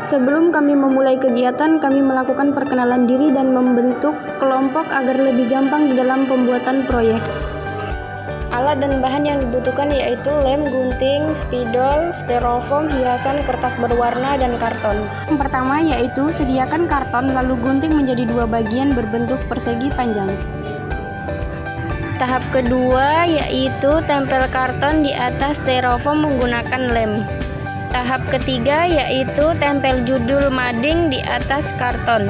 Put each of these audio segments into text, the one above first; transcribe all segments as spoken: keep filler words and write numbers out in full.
Sebelum kami memulai kegiatan, kami melakukan perkenalan diri dan membentuk kelompok agar lebih gampang di dalam pembuatan proyek. Alat dan bahan yang dibutuhkan yaitu lem, gunting, spidol, styrofoam, hiasan, kertas berwarna, dan karton. Yang pertama yaitu sediakan karton lalu gunting menjadi dua bagian berbentuk persegi panjang. Tahap kedua yaitu tempel karton di atas styrofoam menggunakan lem. Tahap ketiga yaitu tempel judul mading di atas karton.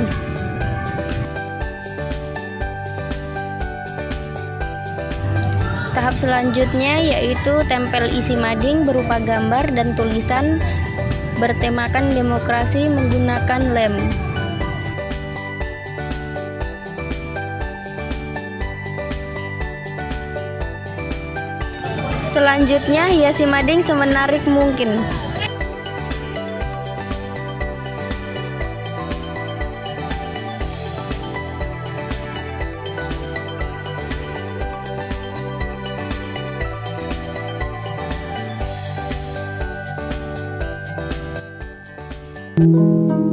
Tahap selanjutnya yaitu tempel isi mading berupa gambar dan tulisan bertemakan demokrasi menggunakan lem. Selanjutnya hiasi mading semenarik mungkin. Thank you.